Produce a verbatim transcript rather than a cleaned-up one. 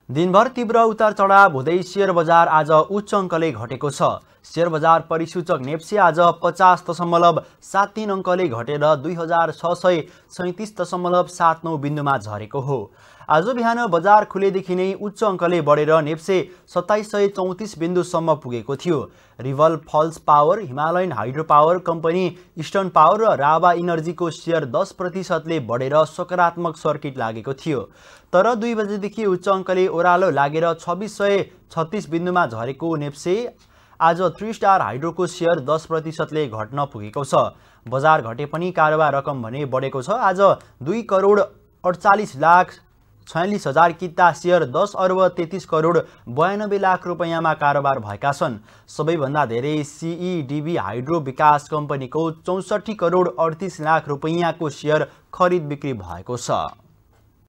दिनभर तीव्र उतार चढाव हुँदै शेयर बजार आज उच्च अङ्कले घटेको छ। शेयर बजार परिसूचक नेप्से आज पचास दशमलव सात तीन अङ्कले घटेर दुई हजार छ सय सैतिस दशमलव सात नौ बिन्दुमा झरेको हो। आज बिहान बजार खुलेदेखि नै उच्च अङ्कले बढेर नेप्से सत्ताइस सय चौतिस बिन्दुसम्म पुगेको थियो। River falls power, Himalayan hydro power company, eastern power र राभा इनर्जीको शेयर दस प्रतिशतले बढेर सकारात्मक सर्किट लागेको थियो। तर दुई बजेदेखि उच्च अङ्कले ओह्रालो लागेर छब्बिस सय छत्तिस बिन्दुमा झरेको नेप्से आज थ्री स्टार हाइड्रोको शेयर दस प्रतिशतले घट्न पुगेको छ। बजार घटे पनि कारोबार रकम भने बढेको छ। आज दुई करोड अडचालिस लाख छयालिस हजार किता शेयर दस अर्ब तेत्तिस करोड बयानब्बे लाख रुपियाँमा कारोबार भएका छन्। सबैभन्दा धेरै सिइडिबी हाइड्रो विकास कम्पनीको चौसठी करोड अडतिस लाख रुपियाँको शेयर खरिद बिक्री भएको छ।